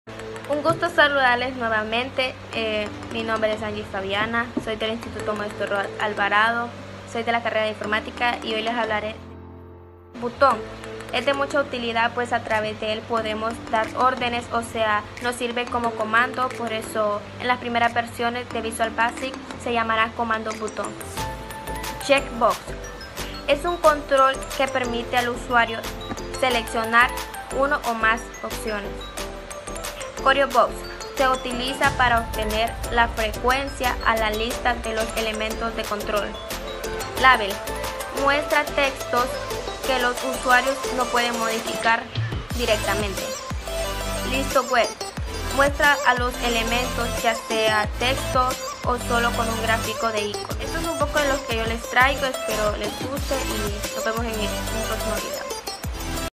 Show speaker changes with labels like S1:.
S1: Un gusto saludarles nuevamente. Mi nombre es Angie Fabiana, soy del Instituto Maestro Rodas Alvarado, soy de la carrera de informática y hoy les hablaré del botón. Es de mucha utilidad, pues a través de él podemos dar órdenes, o sea, nos sirve como comando. Por eso en las primeras versiones de Visual Basic se llamará comando botón. Checkbox es un control que permite al usuario seleccionar uno o más opciones. CorioBox se utiliza para obtener la frecuencia a la lista de los elementos de control. Label muestra textos que los usuarios no pueden modificar directamente. Listo Web muestra a los elementos, ya sea texto o solo con un gráfico de iconos. Esto es un poco de lo que yo les traigo, espero les guste y nos vemos en un próximo video.